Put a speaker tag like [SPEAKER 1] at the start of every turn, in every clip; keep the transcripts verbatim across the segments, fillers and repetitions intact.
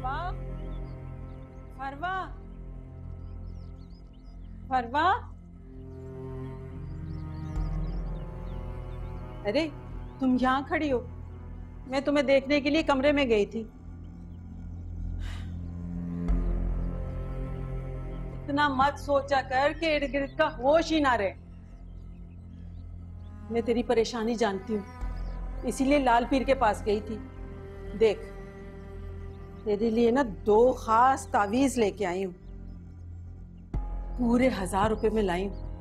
[SPEAKER 1] फरवा, फरवा, फरवा। अरे तुम यहाँ खड़ी हो, मैं तुम्हें देखने के लिए कमरे में गई थी। इतना मत सोचा कर कि इर्द गिर्द का होश ही ना रहे। मैं तेरी परेशानी जानती हूँ, इसीलिए लाल पीर के पास गई थी। देख, तेरे लिए ना दो खास तावीज लेके आई हूँ, पूरे हजार रुपए में लाई हूँ।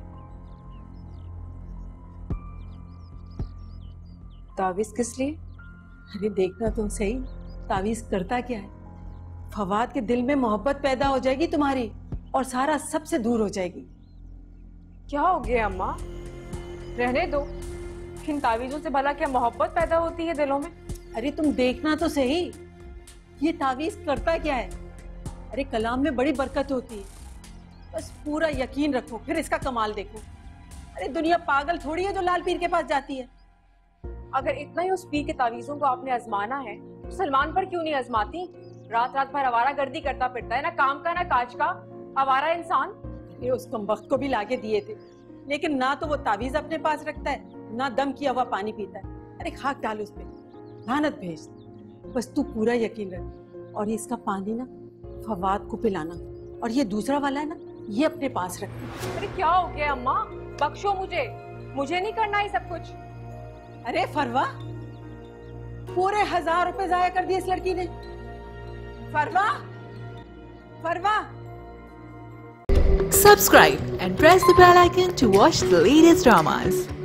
[SPEAKER 2] तावीज किस लिए?
[SPEAKER 1] अरे देखना तो सही, तावीज करता क्या है। फवाद के दिल में मोहब्बत पैदा हो जाएगी तुम्हारी, और सारा सबसे दूर हो जाएगी।
[SPEAKER 2] क्या हो गया अम्मा? रहने दो, इन तावीजों से भला क्या मोहब्बत पैदा होती है दिलों में?
[SPEAKER 1] अरे तुम देखना तो सही, ये तावीज करता क्या है। अरे कलाम में बड़ी बरकत होती है, बस पूरा यकीन रखो, फिर इसका कमाल देखो। अरे दुनिया पागल थोड़ी है जो लाल पीर के पास जाती है।
[SPEAKER 2] अगर इतना ही उस पीर के तावीजों को आपने आजमाना है तो सलमान पर क्यों नहीं आजमाती? रात रात भर आवारा गर्दी करता फिरता है, ना काम का ना काज का, आवारा इंसान।
[SPEAKER 1] ये उस कमबख्त को भी लाके दिए थे, लेकिन ना तो वो तावीज अपने पास रखता है, ना दम किया हुआ पानी पीता है। अरे खाक डाल उस पे, लानत भेज। बस तू पूरा यकीन रख, और ये इसका पानी ना फवाद को पिलाना, और ये दूसरा वाला है ना, ये अपने पास रखना।
[SPEAKER 2] अरे क्या हो गया अम्मा? बख्शो मुझे, मुझे नहीं करना ये सब कुछ।
[SPEAKER 1] अरे फरवा, पूरे हजार रुपए जाया कर दिए इस लड़की ने। फरवा, फरवा।
[SPEAKER 3] Subscribe and press the bell icon to watch the latest dramas.